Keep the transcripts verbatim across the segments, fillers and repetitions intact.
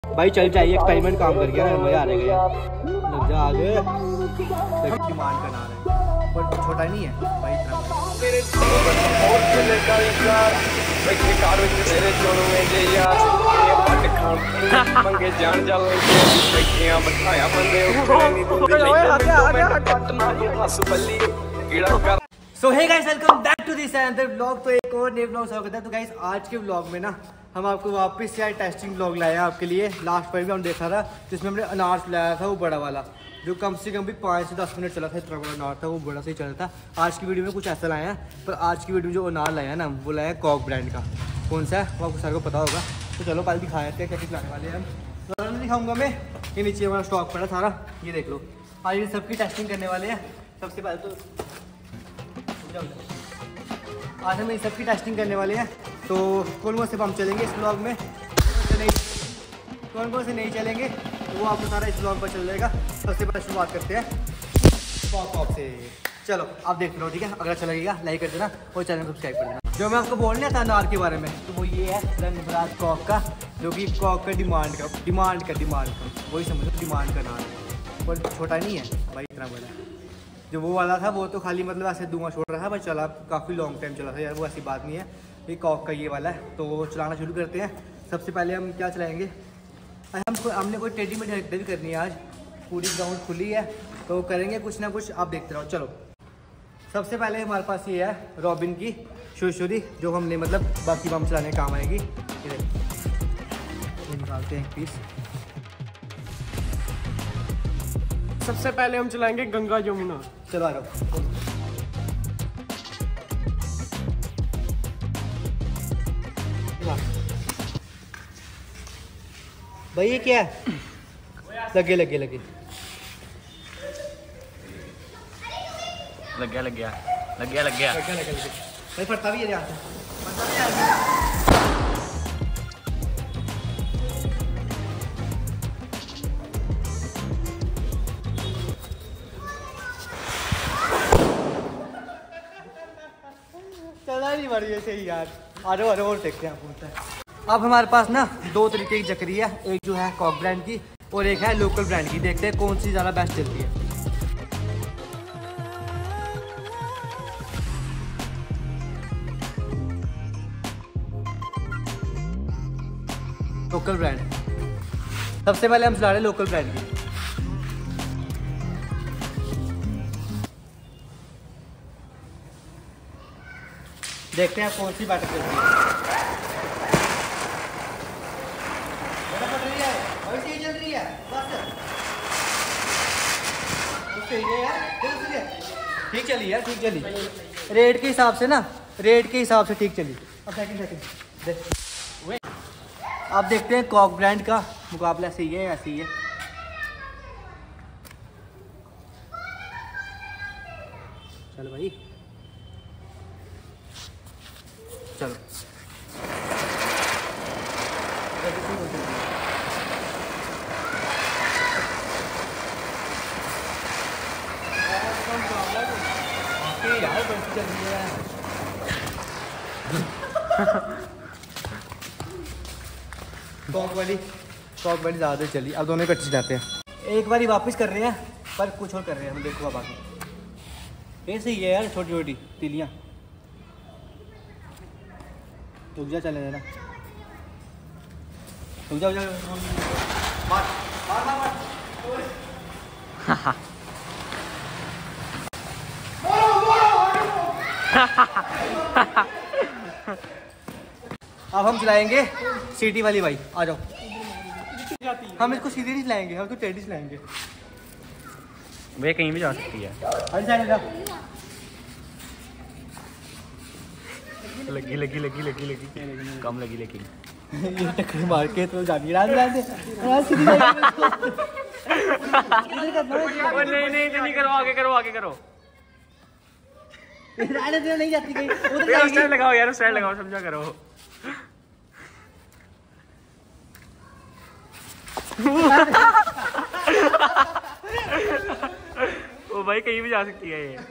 भाई चल चाहिए एक्सपेरिमेंट काम कर गया मजा आ रहा है। लग जा आगे डिमांड करना है पर छोटा नहीं है भाई इतना so hey guys welcome back to this another vlog. तो एक और नए व्लॉग स्वागत है। तो गाइस आज के व्लॉग में ना हम आपको वापस से टेस्टिंग व्लॉग लाए हैं आपके लिए। लास्ट पर भी हम देखा था जिसमें हमने अनार लाया था वो बड़ा वाला जो कम से कम भी पाँच से दस मिनट चला था। इतना बड़ा अनार था वो बड़ा सही चला था। आज की वीडियो में कुछ ऐसा लाया है पर आज की वीडियो में जो अनार लाया है ना वो लाया है कॉक ब्रांड का। कौन सा है वो आपको सारे को पता होगा। तो चलो पहले दिखाए थे क्या क्या लाने वाले हैं हम। तो मैं दिखाऊंगा मैं ये नीचे हमारा स्टॉक पड़ा सारा ये देख लो। आज ये सबकी टेस्टिंग करने वाले हैं। सबसे पहले तो आज हम इन सबकी टेस्टिंग करने वाले हैं। तो कौन कौन से पंप चलेंगे इस ब्लॉग में, नहीं कौन कौन से नहीं चलेंगे तो वो आपको सारा इस ब्लॉग पर चल जाएगा। सबसे पहले शुरुआत करते हैं पॉप पॉप से। चलो आप देख लो ठीक है। अगर अच्छा लगेगा लाइक कर देना और चैनल सब्सक्राइब कर देना। जो मैं आपको बोलने था अनार के बारे में तो वो ये है रंगबराज कॉक का, जो कि कॉक का डिमांड का डिमांड का डिमांड का वही समझो डिमांड का अनार है। और छोटा नहीं है भाई इतना बड़ा। जो वो वाला था वो तो खाली मतलब ऐसे धुआं छोड़ रहा था पर चला काफ़ी लॉन्ग टाइम चला था यार, वो ऐसी बात नहीं है। ये कॉक का ये वाला है। तो चलाना शुरू करते हैं। सबसे पहले हम क्या चलाएंगे, हम हमने कोई टेडी में भी करनी है। आज पूरी ग्राउंड खुली है तो करेंगे कुछ ना कुछ, आप देखते रहो। चलो सबसे पहले हमारे पास ये है रॉबिन की शुरशुरी जो हमने मतलब बाकी बम चलाने काम आएगी। ये निकालते हैं एक पीस। सबसे पहले हम चलाएंगे गंगा जमुना। चलो आ जाओ। भाई ये क्या है? लगे लगे लगे लग गया लग गया लग गया लग गया लग गया लग गया भाई फटता भी है यहाँ से। चला नहीं मर सही यार। आ जाओ आ जाओ और देखते हैं आप। अब हमारे पास ना दो तरीके की चक्री है, एक जो है कॉक ब्रांड की और एक है लोकल ब्रांड की। देखते हैं कौन सी ज़्यादा बेस्ट चलती है। लोकल ब्रांड सबसे पहले हम चला रहे हैं लोकल ब्रांड की। देखते हैं कौन सी बैटर चलती है। सही चल रही है बस सही है यार, ठीक चली यार ठीक चली। रेट के हिसाब से ना रेट के हिसाब से ठीक चली। अब सेकंड सेकंड देख आप देखते हैं कॉक ब्रांड का मुकाबला सही है या सही है। चलो भाई चलो यार चल रही है। कॉक वाली कॉक वाली ज़्यादा चली। अब दोनों इकट्ठे जाते हैं। एक बारी वापस कर रहे हैं पर कुछ और कर रहे हैं हम। देखो अब आगे ये सही है यार। छोटी छोटी तिलियाँ रुक जा चले देना रुक जा मार मार मार मार। अब हम चलाएंगे सीटी वाली। भाई आ जाओ। हम इसको सीधी नहीं चलाएंगे, हम इसको टेढ़ी चलाएंगे। वे कहीं भी जा सकती है। अरे साइड जा। लगी लगी लगी लगी लगी कम लगी लेकिन ये टक्कर मार के तो जानी राज राज नहीं नहीं नहीं करो आगे करो आगे करो। नहीं जाती कहीं उधर लगाओ यार साइड लगाओ समझा करो। ओ भाई कहीं भी जा सकती है ये।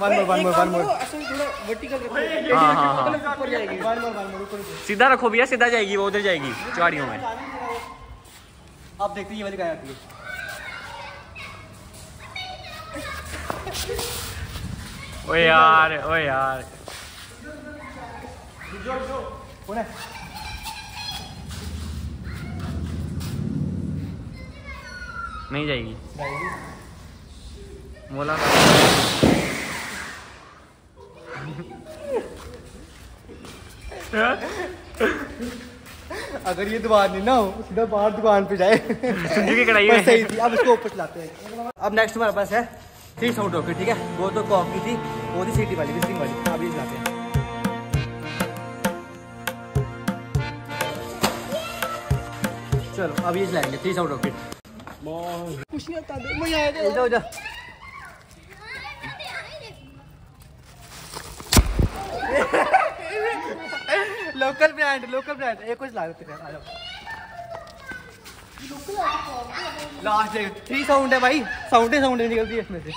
One more one more one more ऐसे थोड़ा वर्टिकल रखो। हाँ हाँ हाँ मतलब ऊपर जाएगी। वन मोर वन मोर ऊपर सीधा रखो भैया, सीधा जाएगी वो, उधर जाएगी चौड़ियों में। आप देखते ये वाली कहाँ आती है। ओ यार ओ यार कौन है? नहीं जाएगी बोला। अगर ये दुकान नहीं ना हो सीधा बाहर दुकान पे जाए। संजू की कढ़ाई में सही थी। अब इसको ऊपर चलाते हैं। अब नेक्स्ट हमारे पास है थ्री साउंड रॉकेट, ठीक है। वो तो कॉक की थी, वो थी सिटी वाली विजिटिंग वाली। अब ये चलाते हैं। चलो अब ये चलाएंगे थ्री साउंड रॉकेट। कुछ नहीं आता दे, मजा आएगा। उधर उधर लोकल ब्रांड लोकल ब्रांड एक कुछ ला देते हैं। लास्ट थ्री साउंड है भाई, साउंड है साउंड निकलती है इसमें से।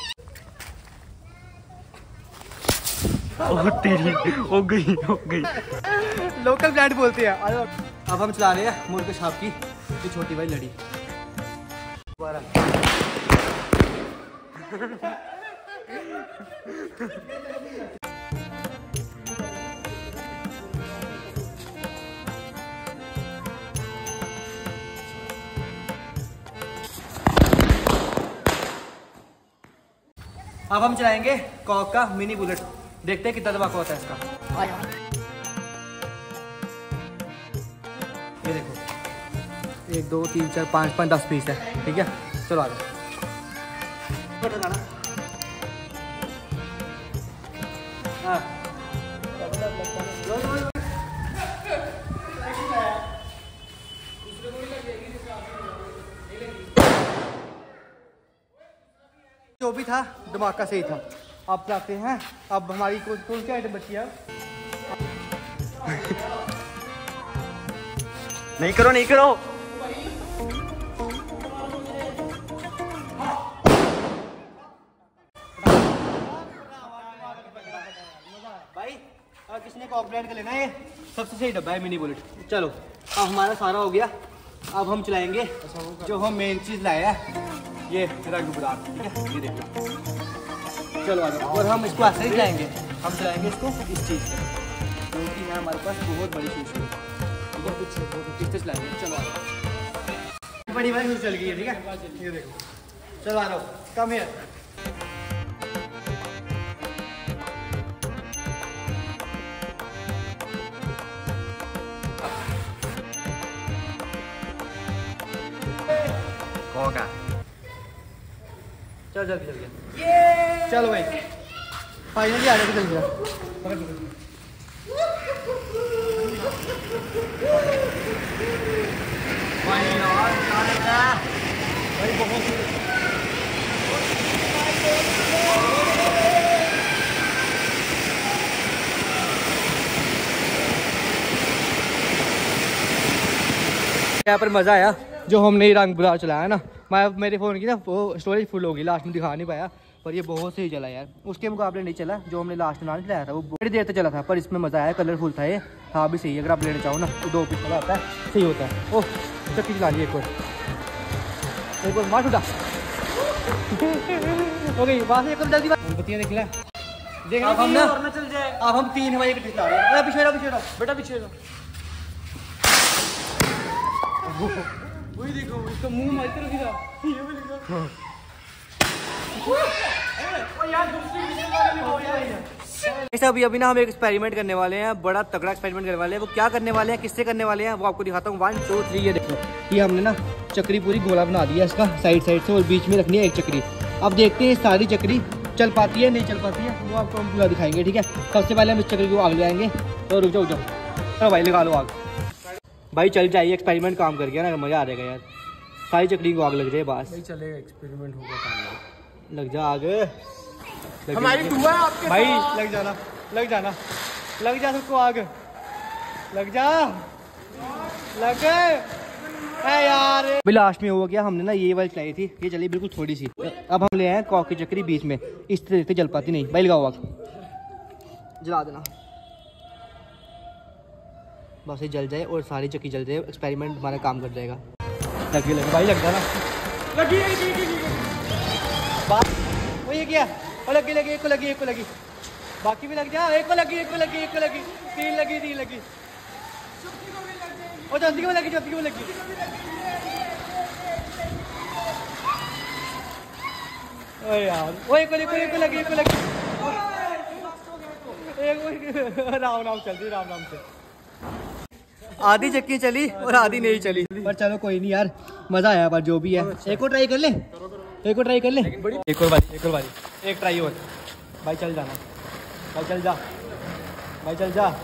ओ तेरी हो गई हो गई। लोकल ब्रांड बोलते हैं। अब हम चला रहे हैं मुर्ग छाप की जो छोटी भाई लड़ी। अब हम चलाएंगे कॉक का मिनी बुलेट, देखते हैं कितना धमाका होता है इसका। ये देखो एक दो तीन चार पाँच पाँच दस पीस है, ठीक है। चलो आ जाओ। हाँ जो भी था धमाका सही था। अब जाते हैं। अब हमारी कौन कौन सी आइटम बची है? नहीं करो नहीं करो। भाई अब किसने कॉक ब्रांड का लेना है? सबसे सही डब्बा है मिनी बुलेट। चलो अब हमारा सारा हो गया। अब हम चलाएंगे जो हम मेन चीज लाया है, ये रंग गुलाब, ठीक है। ये देखो चलो आ जाओ। और हम इसको ऐसे ही चलाएंगे। हम चलाएंगे इसको इस चीज़ से, क्योंकि है हमारे पास बहुत बड़ी चीज़ है, ठीक है। कुछ किससे चलाएंगे। चलो आ जाओ। बड़ी बड़ी चल गई है, ठीक है। ये देखो चलो आ जाओ। कम है होगा। चल जल्दी जल्दी चलो भाई फाइनली आ गया। जल्दी भाई बहुत यहाँ पर मज़ा आया। जो हमने रंग बुला चलाया ना, मैं मेरे फ़ोन की ना वो स्टोरेज फुल होगी, लास्ट में दिखा नहीं पाया। पर ये बहुत सही चला यार, उसके मुकाबले नहीं चला जो हमने लास्ट में चलाया था। वो बड़ी देर तक चला था, पर इसमें मज़ा आया। कलरफुल था ये, हाँ भी सही है। अगर आप लेना चाहो ना तो दो पीस वाला आता है, सही होता है। ओह चक्की चला ली एक और, एक और मार उठा हो गई बात। एक जल्दी बत्तियाँ देख ले देख। अब हम ना चल जाए। अब हम तीन हमारे पीछे चला रहे हैं। पीछे पीछे बेटा पीछे वही देखो इसका मुंह मार के रखी था। ये भी देखो ओ यार दूसरी अभी अभी ना हम एक एक्सपेरिमेंट करने वाले हैं, बड़ा तगड़ा एक्सपेरिमेंट करने वाले हैं। वो क्या करने वाले हैं, किससे करने वाले हैं, वो आपको दिखाता हूँ। One two three. ये देखो ये हमने ना चक्री पूरी गोला बना दिया इसका साइड साइड से, और बीच में रखनी है एक चक्री। अब देखते हैं सारी चक्री चल पाती है नहीं चल पाती है, वो आपको हम पूरा दिखाएंगे, ठीक है। सबसे पहले हम इस चक्री को आग ले आएंगे। तो रुक जाओ रुक जाओ चलो भाई लगा लो आग। भाई चल जाइए, एक्सपेरिमेंट काम कर गया ना, मज़ा आ जाएगा यार। सारी चक्री को आग लग जाए बस। नहीं चलेगा, एक्सपेरिमेंट होगा काम। लग जा आग, हमारी दुआ है आपके भाई साथ। लग जाना लग जाना लग जा सबको आग, लग जा लग यार अभी लास्ट में हुआ क्या, हमने ना ये वाली चलाई थी, ये चली बिल्कुल थोड़ी सी। अब हम ले आए कॉक की चक्री बीच में, इस तरह से जल पाती नहीं। भाई लगाओ आप, जला देना बस, ये जल जाए और सारी चक्की जल जाए, एक्सपेरिमेंट हमारा काम कर जाएगा। लगी लगी भाई, लग जाना लगी बात वो ये क्या, और लगी लगी, एक को लगी, एक को लगी, बाकी भी लग जा, एक को लगी, एक को लगी, एक को लगी, तीन लगी, तीन लगी, और चौथी को लगी, चौथी को लगी। ओ यार वो एक को लगी, एक को लगी, एक को लगी, एक राम राम चल रही, राम राम से आधी चक्की चली और आधी नहीं चली, पर चलो कोई नहीं यार, मजा आया। पर जो भी है, एक और ट्राई कर ले, एक और ट्राई कर ले, एक और बारी, एक और बारी, एक ट्राई और। भाई चल जाना, भाई चल जा, भाई चल जा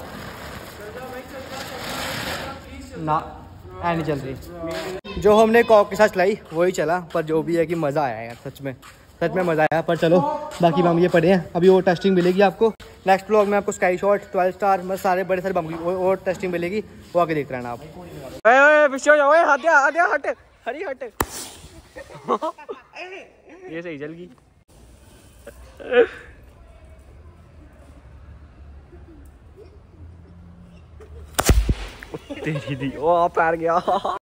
ना, ऐ नहीं चल रही। जो हमने कॉक के साथ चलाई वही चला, पर जो भी है कि मज़ा आया यार, सच में सच में मज़ा आया। पर चलो बाकी बम ये पड़े हैं, अभी और टेस्टिंग मिलेगी आपको नेक्स्ट ब्लॉग में। आपको स्काई शॉट, ट्वेल्व स्टार, मतलब सारे बड़े सारे बम की और टेस्टिंग मिलेगी, वो आगे देख रहना आप। हट हरी हट ये सही जल गई। तेरी दी, ओ पैर गया।